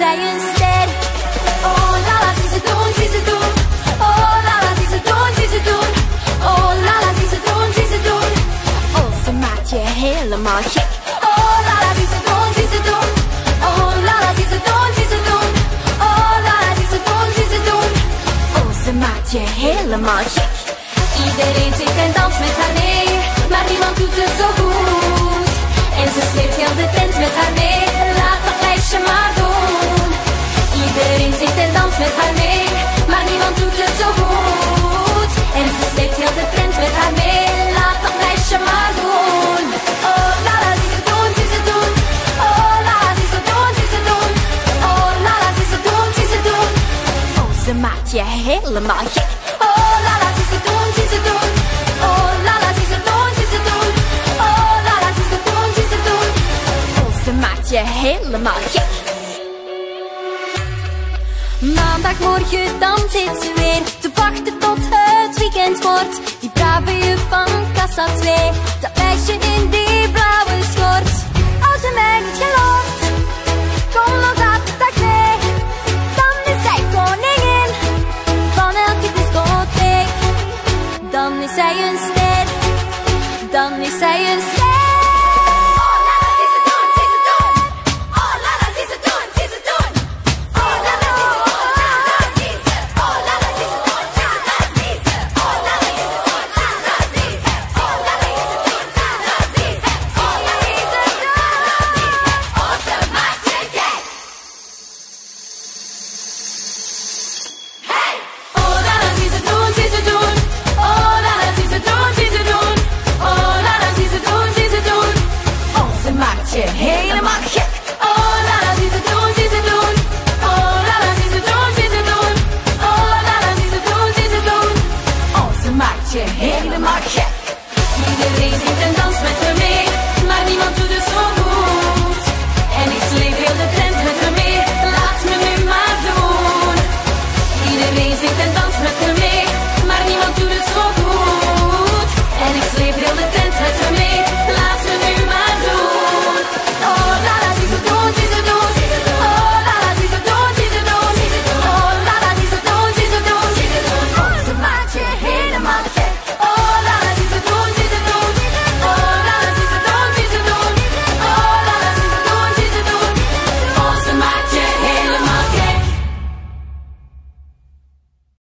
jij een ster. Oh la la, zie ze doen, zie ze doen. Oh la la, zie ze doen, zie ze doen. Oh la la, zie ze doen, zie ze doen. Oh, ze maakt je helemaal gek. Oh la la, zie ze doen, zie ze doen. Oh la la, zie ze doen, zie ze doen. Oh la la, zie ze doen, zie ze doen. Oh, ze maakt je helemaal gek. Iedereen zingt en danst met haar mee, maar niemand doet het zo goed. En ze sleept heel de tent met haar mee, laat dat meisje maar doen. Iedereen zingt en danst met haar mee, maar niemand doet het zo goed. En ze sleept heel de tent met haar mee, laat dat meisje maar doen. Oh la la, zie ze doen, zie ze doen. Oh la la, zie ze doen, zie ze doen. Oh la la, zie ze doen, zie ze doen. Oh, ze maakt je helemaal gek. Oh la la, zie ze doen, zie ze doen. Oh la la, zie ze doen, zie ze doen. Oh la la, zie ze doen, zie ze doen. Oh, ze maakt je helemaal gek. Maandagmorgen dan zit ze weer te wachten tot het weekend wordt. Die brave juf van kassa 2, dat meisje